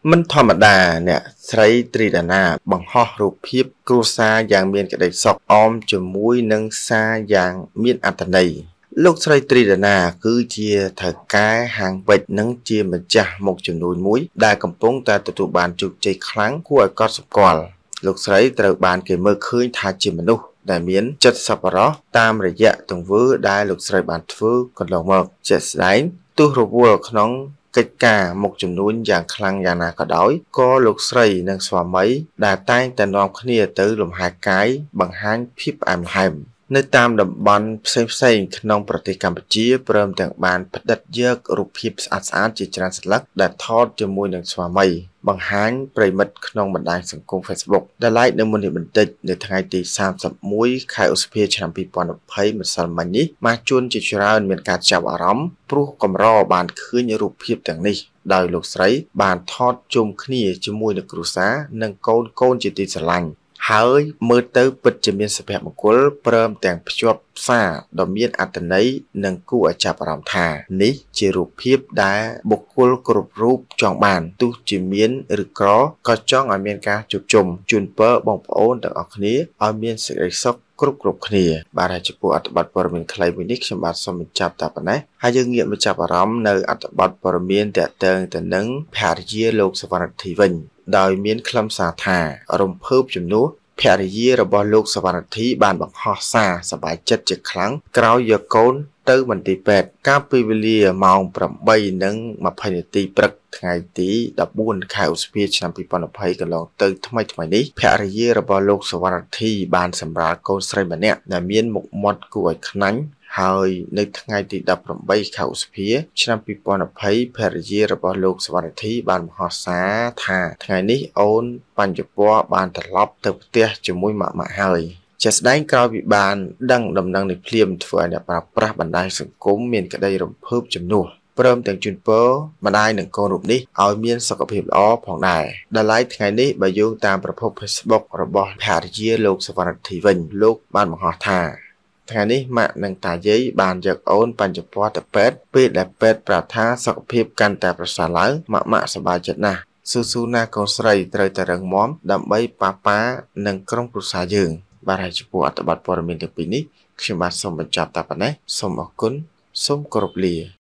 មិនធម្មតាអ្នកស្រីត្រីដាណាបង្ហោះរូបភាពគ្រួសារយ៉ាងមានក្តីសុខអមជាមួយនឹងសារយ៉ាងមានអត្ថន័យលោកស្រីត្រីដាណាគឺជាថៅកែហាងវិចនិងជាម្ចាស់មុខចំនួនមួយដែលកំពុងតែទទួលបានជោគជ័យខ្លាំងគួរឲ្យកត់សម្គាល់លោកស្រីត្រូវបានគេមើលឃើញថាជាមនុស្សដែលមានចិត្តសប្បុរសតាមរយៈទង្វើដែលលោកស្រីបានធ្វើកន្លងមកជាក់ស្ដែងទោះរវល់ក្នុងកិច្ចការមុខចំនួនយ៉ាងខ្លាំងយ៉ាងណាក៏ដោយក៏លោកស្រីនិងស្វាមីដែលតែងតែនាំគ្នាទៅលំហែកាយបង្ហាញភាពផ្អែមល្ហែមនៅតាមតំបន់ផ្សេងៗក្នុងប្រទេសកម្ពុជាព្រមទាំងបានផ្ដិតយករូបភាពស្អាតៗជាច្រើនសន្លឹកដែលថតជាមួយនឹងស្វាមីបង្ហាញប្រិមិត្តក្នុងបណ្ដាញសង្គម Facebook ដែលឡែកនៅមុននេះបន្តិចនៅថ្ងៃទី31 ខែឧសភាឆ្នាំ2020ម្សិលមិញនេះម៉ាជួនជាច្រើនមានការចាប់អារម្មណ៍ព្រោះកម្របានឃើញរូបភាពទាំងនេះដោយលោកស្រីបានថតជុំគ្នាជាមួយនឹងគ្រួសារនិងកូនជាទីស្រឡាញ់ហើយមើលទៅពិតជាមានសុភមង្គលព្រមទាំងភ្ជាប់សារដ៏មានអត្ថន័យនិងគួរឲ្យចាប់អារម្មណ៍ថានេះជារូបភាពដែលបុគ្គលគ្រប់រូបចង់បានទោះជាមានឬក្រក៏ចង់ឲ្យមានការជួបជុំជូនពរបងប្អូនទាំងអស់គ្នាឲ្យមានសេចក្តីសុខគ្រប់គ្នាបាទហើយចំពោះអត្ថបទព័ត៌មានខ្លីមួយនេះខ្ញុំបាទសូមបញ្ចប់តែប៉ុណ្ណេះហើយយើងងាកមកចាប់អារម្មណ៍នៅអត្ថបទព័ត៌មានទាក់ទងទៅនឹងភរិយាលោកសវណ្ណធីវិញដោយមានខ្លឹមសារថារំភើបជំនួសភរិយារបស់លោកសវណ្ណធីបានបង្ហោះសារសប្បាយចិត្តជាខ្លាំងក្រោយយកកូនទៅមន្ទីរពេទ្យកាលពីវេលាម៉ោង 8:20 នាទីព្រឹកថ្ងៃទី14 ខែឧសភាឆ្នាំ2020កន្លងទៅថ្មីនេះភរិយារបស់លោកសវណ្ណធីបានសម្រាលកូនស្រីម្នាក់ដែលមានមុខមាត់គួរឲ្យខ្នាញ់ហើយនៅថ្ងៃទី18 ខែឧសភាឆ្នាំ2020ភរិយារបស់លោកសវណ្ណធីបានបង្ហោះសារថាថ្ងៃនេះអូនបញ្ញពរបានត្រឡប់ទៅផ្ទះជាមួយម៉ាក់ហើយជាស្ដែងក្រោយពីបានដឹងដំណឹងនេះភ្លាមធ្វើឲ្យអ្នកប្រើប្រាស់បណ្ដាញសង្គមមានក្តីរំភើបជំនួសព្រមទាំងជូនពរម្ដាយនិងកូនរូបនេះឲ្យមានសុខភាពល្អផងដែរដែលឡែកថ្ងៃនេះបើយោងតាមប្រភព Facebook របស់ភរិយាលោកសវណ្ណធីវិញលោកបានបង្ហោះថាថ្ងៃនេះម៉ាក់និងតាយាយបានយកអូនបញ្ចពរទៅពេទ្យពេលដែលពេទ្យប្រាប់ថាសុខភាពកាន់តែប្រសើរឡើងម៉ាក់សប្បាយចិត្តណាស់ស៊ូណាកូនស្រីត្រូវតែរឹងមាំដើម្បីប៉ានិងក្រុមគ្រួសារយើងបាទហើយចំពោះអត្ថបទព័ត៌មានទាំងពីរនេះខ្ញុំបាទសូមបញ្ចប់តែប៉ុណ្ណេះសូមអរគុណសូមគោរពលា